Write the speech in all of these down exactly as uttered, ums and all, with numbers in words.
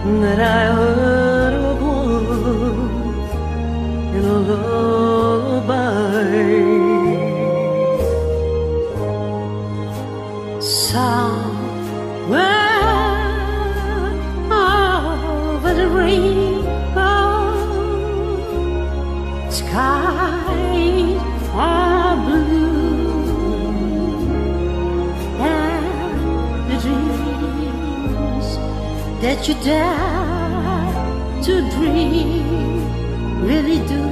that I heard of once in a lullaby. Somewhere over the rainbow, skies are blue, and the dreams that you dare to dream really do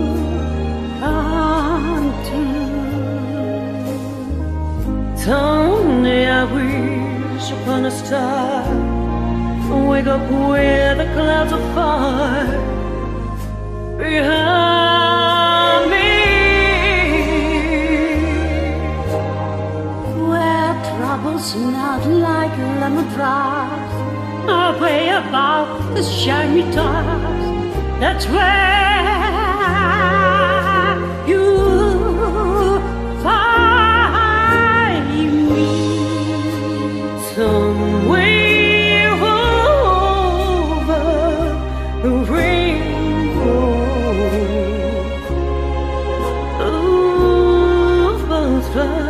come true. Someday I wish upon a star, wake up where the clouds are far behind me, where troubles not like lemon drops are way above the shiny tops. That's where you find me. Somewhere over the rainbow, over the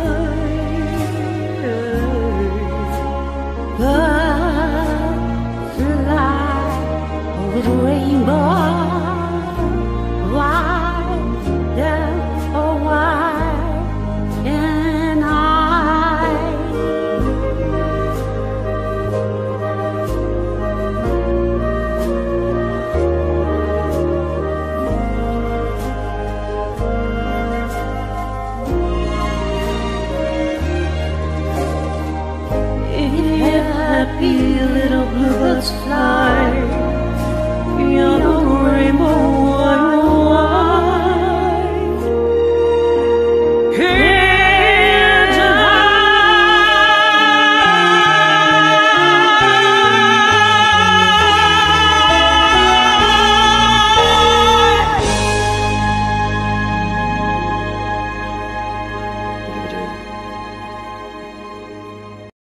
with rainbow, why, yeah, oh why can I? Happy little bluebirds fly